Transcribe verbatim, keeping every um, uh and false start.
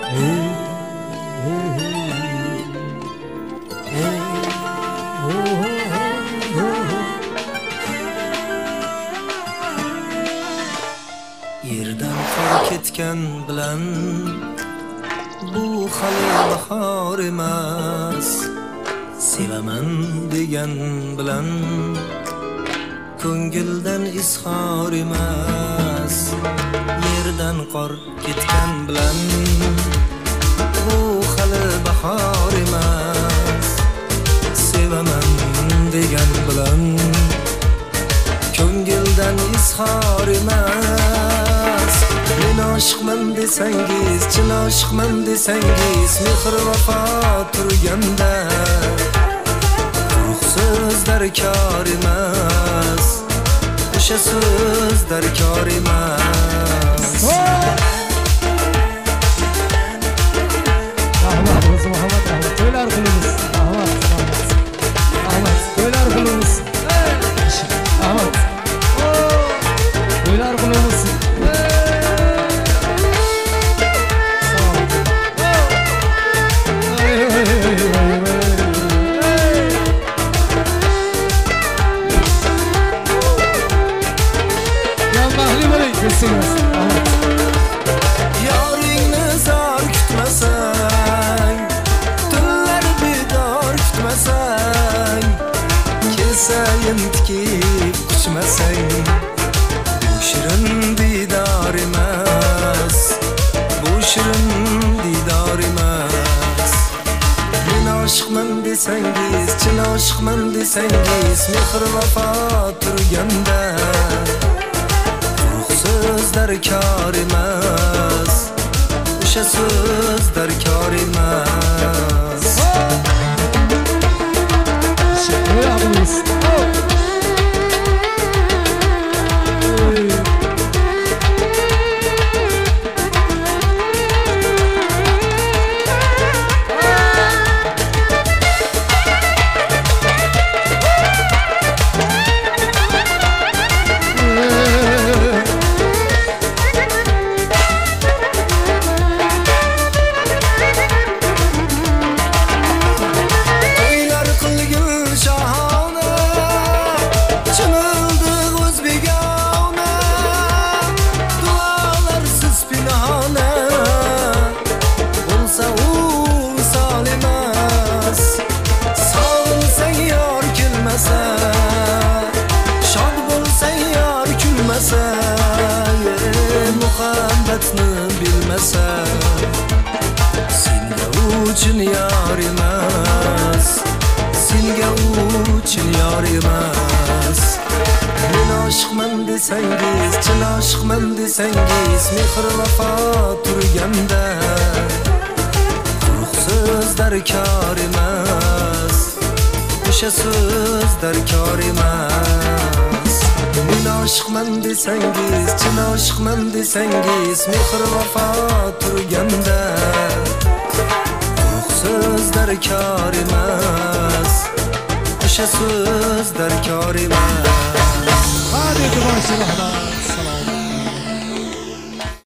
Yerdan qor ketgan bilan bu hali bahor emas. Sevaman degan bilan ko'ngildan izhor emas. Yerdan qor ketgan bilan bu hali bahor emas. Sevaman degan bilan ko'ngildan izhor emas. Men oshiqman desangiz, chin oshiqman desangiz, mehr vafo turganda quruq so'zlar kor emas. O'sha so'zlar kor emas. Rahmat, o'zi Muhammad rahmat. To'ylar qilamiz. Rahmat, rahmat. Rahmat, to'ylar qilamiz. Rahmat. To'ylar qilamiz. Yoringni zor kutmasang, tunlar bedor kutmasang, kelsayin tikib quchmasang, bu shirin didor emas, bu shirin didor emas. Men oshiqman desangiz, chin oshiqman desangiz, mehr vafo turganda so'zlar kor emas. O'sha so'zlar kor emas. Muhabbatni bilmasa, senga uchun yor emas, senga uchun yor emas. Men oshiqman desangiz, chin oshiqman desangiz, mehr vafo turganda quruq so'zlar kor emas. O'sha so'zlar kor emas. Men oshiqman desangiz, chin oshiqman desangiz, mehr vafo turganda quruq so'zlar kor emas. O'sha so'zlar kor emas. Hadi, boshla.